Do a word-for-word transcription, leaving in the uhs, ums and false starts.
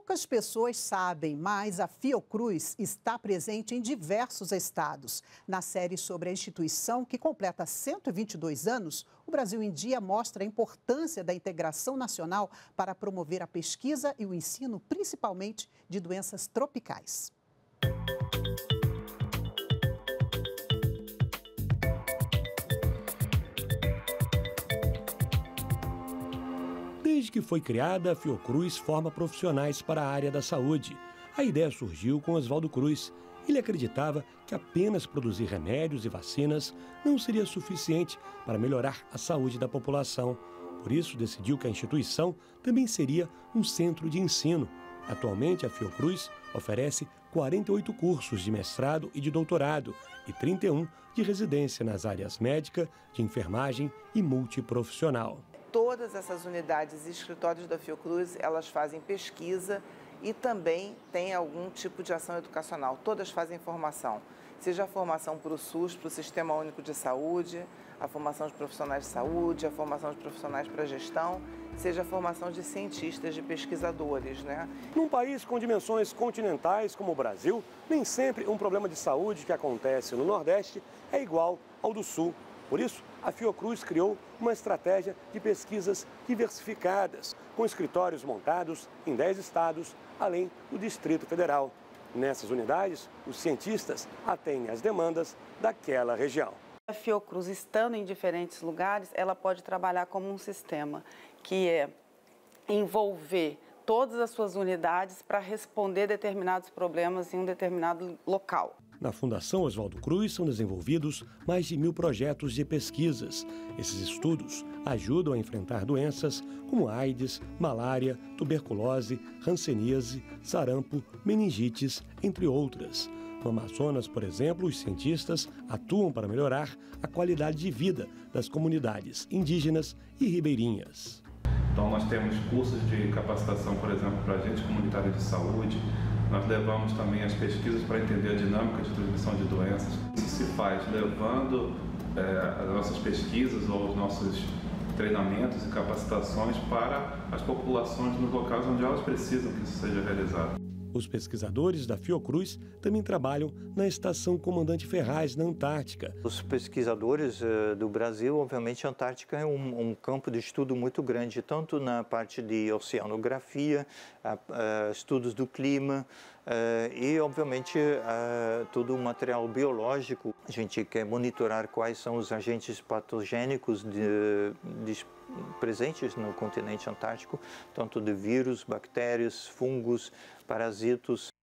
Poucas pessoas sabem, mas a Fiocruz está presente em diversos estados. Na série sobre a instituição, que completa cento e vinte e dois anos, o Brasil em Dia mostra a importância da integração nacional para promover a pesquisa e o ensino, principalmente de doenças tropicais. Desde que foi criada, a Fiocruz forma profissionais para a área da saúde. A ideia surgiu com Oswaldo Cruz. Ele acreditava que apenas produzir remédios e vacinas não seria suficiente para melhorar a saúde da população. Por isso, decidiu que a instituição também seria um centro de ensino. Atualmente, a Fiocruz oferece quarenta e oito cursos de mestrado e de doutorado e trinta e um de residência nas áreas médica, de enfermagem e multiprofissional. Todas essas unidades e escritórios da Fiocruz, elas fazem pesquisa e também tem algum tipo de ação educacional. Todas fazem formação, seja a formação para o SUS, para o Sistema Único de Saúde, a formação de profissionais de saúde, a formação de profissionais para gestão, seja a formação de cientistas, de pesquisadores, né? Num país com dimensões continentais como o Brasil, nem sempre um problema de saúde que acontece no Nordeste é igual ao do Sul. Por isso, a Fiocruz criou uma estratégia de pesquisas diversificadas, com escritórios montados em dez estados, além do Distrito Federal. Nessas unidades, os cientistas atendem às demandas daquela região. A Fiocruz, estando em diferentes lugares, ela pode trabalhar como um sistema, que é envolver todas as suas unidades para responder determinados problemas em um determinado local. Na Fundação Oswaldo Cruz são desenvolvidos mais de mil projetos de pesquisas. Esses estudos ajudam a enfrentar doenças como AIDS, malária, tuberculose, hanseníase, sarampo, meningites, entre outras. No Amazonas, por exemplo, os cientistas atuam para melhorar a qualidade de vida das comunidades indígenas e ribeirinhas. Então, nós temos cursos de capacitação, por exemplo, para agentes comunitários de saúde. Nós levamos também as pesquisas para entender a dinâmica de transmissão de doenças. Isso se faz levando é, as nossas pesquisas ou os nossos treinamentos e capacitações para as populações nos locais onde elas precisam que isso seja realizado. Os pesquisadores da Fiocruz também trabalham na Estação Comandante Ferraz, na Antártica. Os pesquisadores uh, do Brasil, obviamente, a Antártica é um, um campo de estudo muito grande, tanto na parte de oceanografia, uh, uh, estudos do clima uh, e, obviamente, uh, todo o material biológico. A gente quer monitorar quais são os agentes patogênicos de, de presentes no continente antártico, tanto de vírus, bactérias, fungos, parasitos.